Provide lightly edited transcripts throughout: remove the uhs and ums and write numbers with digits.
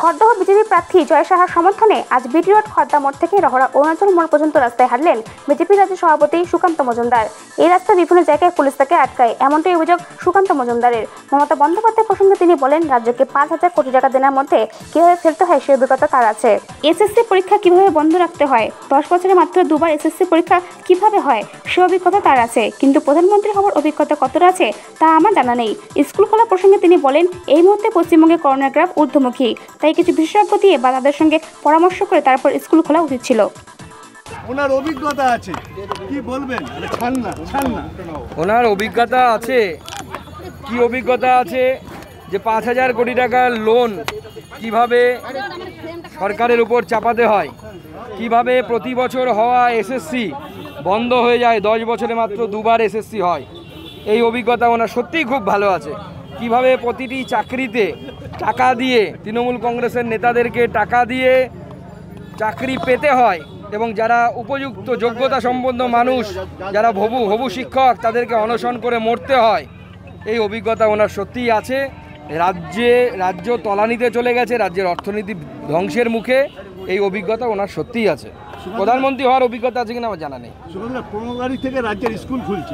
Khardah BJP প্রার্থী জয় সাহার সমর্থনে আজ বিটি রোড খড়দা মোড় থেকে রহরা অরুণাচল মোড় পর্যন্ত রাস্তায় হাঁটলেন বিজেপি রাজ্য সভাপতি সুকান্ত মজুমদার। এই রাস্তায় বিভিন্ন জায়গায় পুলিশ তাকে আটকায়, এমনটাই অভিযোগ সুকান্ত মজুমদারের। মমতা বন্দ্যোপাধ্যায় প্রসঙ্গে তিনি বলেন, রাজ্যকে 5,000 কোটি টাকা দেওয়ার মধ্যে কিভাবে ফেলতে হয় সে অভিজ্ঞতা তার আছে। এসএসসি পরীক্ষা কিভাবে বন্ধ রাখতে হয়, 10 বছরে মাত্র 2বার এসএসসি পরীক্ষা কিভাবে হয় সে অভিজ্ঞতা তার আছে, কিন্তু প্রধানমন্ত্রী হওয়ার অভিজ্ঞতা কতটা আছে তা আমার জানা নেই। স্কুল খোলা প্রসঙ্গে তিনি বলেন, এই মুহূর্তে পশ্চিমবঙ্গে করোনার গ্রাফ ঊর্ধ্বমুখী, তাই কিছু বিশেষজ্ঞ দিয়ে বা তাদের সঙ্গে পরামর্শ করে তারপর স্কুল খোলা উচিত ছিল। ওনার অভিজ্ঞতা আছে, কি বলবেন? ওনার অভিজ্ঞতা আছে, কি অভিজ্ঞতা আছে যে 5,000 কোটি টাকার লোন কিভাবে সরকারের উপর চাপাতে হয়, কিভাবে প্রতি বছর হওয়া এসএসসি বন্ধ হয়ে যায়, 10 বছরে মাত্র 2বার এসএসসি হয়। এই অভিজ্ঞতা ওনার সত্যিই খুব ভালো আছে। কিভাবে প্রতিটি চাকরিতে টাকা দিয়ে, তৃণমূল কংগ্রেসের নেতাদেরকে টাকা দিয়ে চাকরি পেতে হয় এবং যারা উপযুক্ত যোগ্যতা সম্পন্ন মানুষ, যারা হবু শিক্ষক, তাদেরকে অনশন করে মরতে হয়। এই অভিজ্ঞতা ওনার সত্যিই আছে। রাজ্য তলানিতে চলে গেছে, রাজ্যের অর্থনীতি ধ্বংসের মুখে। এই অভিজ্ঞতা ওনার সত্যিই আছে। প্রধানমন্ত্রী হওয়ার অভিজ্ঞতা আছে কিনা আমার জানা নেই। 15 তারিখ থেকে রাজ্যের স্কুল খুলছে,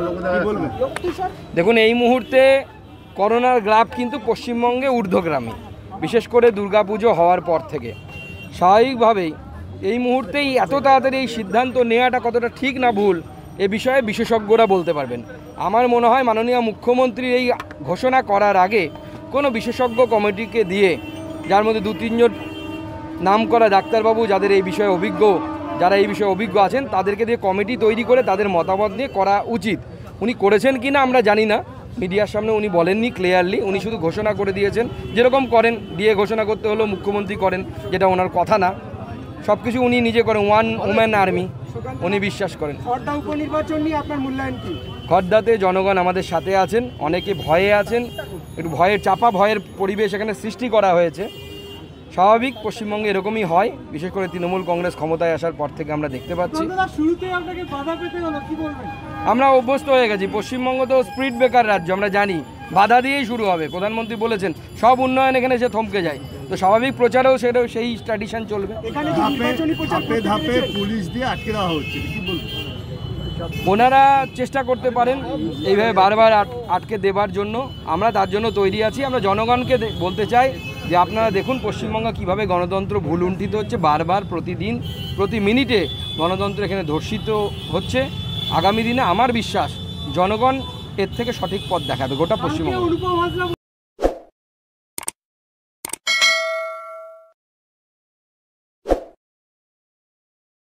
দেখুন এই মুহূর্তে করোনার গ্রাফ কিন্তু পশ্চিমবঙ্গে ঊর্ধ্বগামী, বিশেষ করে দুর্গাপুজো হওয়ার পর থেকে। স্বাভাবিকভাবেই এই মুহূর্তেই এত তাড়াতাড়ি এই সিদ্ধান্ত নেওয়াটা কতটা ঠিক না ভুল এ বিষয়ে বিশেষজ্ঞরা বলতে পারবেন। আমার মনে হয় মাননীয় মুখ্যমন্ত্রীর এই ঘোষণা করার আগে কোনো বিশেষজ্ঞ কমিটিকে দিয়ে, যার মধ্যে 2-3 জন নাম করা ডাক্তারবাবু যারা এই বিষয়ে অভিজ্ঞ আছেন, তাদেরকে দিয়ে কমিটি তৈরি করে তাদের মতামত নিয়ে করা উচিত। উনি করেছেন কি না আমরা জানি না, মিডিয়ার সামনে উনি বলেননি ক্লিয়ারলি। উনি শুধু ঘোষণা করে দিয়েছেন, যেরকম করেন দিয়ে ঘোষণা করতে হলো মুখ্যমন্ত্রী করেন, যেটা ওনার কথা না। সব কিছু উনি নিজে করেন, ওয়ান ওম্যান আর্মি উনি বিশ্বাস করেন। খড়দা উপনির্বাচন নিয়ে আপনার মূল্যায়ন কি? খড়দাতে জনগণ আমাদের সাথে আছেন, অনেকে ভয়ে আছেন, একটু ভয়ের পরিবেশ এখানে সৃষ্টি করা হয়েছে। স্বাভাবিক, পশ্চিমবঙ্গে এরকমই হয়, বিশেষ করে তৃণমূল কংগ্রেস ক্ষমতায় আসার পর থেকে আমরা দেখতে পাচ্ছি। আমরা অভ্যস্ত হয়ে গেছি, পশ্চিমবঙ্গ তো স্পিড ব্রেকার রাজ্য, আমরা জানি বাধা দিয়েই শুরু হবে। প্রধানমন্ত্রী বলেছেন সব উন্নয়ন এখানে সে থমকে যায়, তো স্বাভাবিক প্রচারেও সেই ট্র্যাডিশন চলবে। পুলিশ দিয়ে আটকে দেওয়া হচ্ছে, কি বলবেন? ওনারা চেষ্টা করতে পারেন এইভাবে বারবার আটকে দেবার জন্য, আমরা তার জন্য তৈরি আছি। আমরা জনগণকে বলতে চাই যে আপনারা দেখুন পশ্চিমবঙ্গ কিভাবে গণতন্ত্র ভুলুণ্ঠিত হচ্ছে, বারবার প্রতিদিন প্রতি মিনিটে গণতন্ত্র এখানে ধর্ষিত হচ্ছে। আগামী দিনে আমার বিশ্বাস জনগণ এর থেকে সঠিক পথ দেখাবে গোটা পশ্চিমবঙ্গ।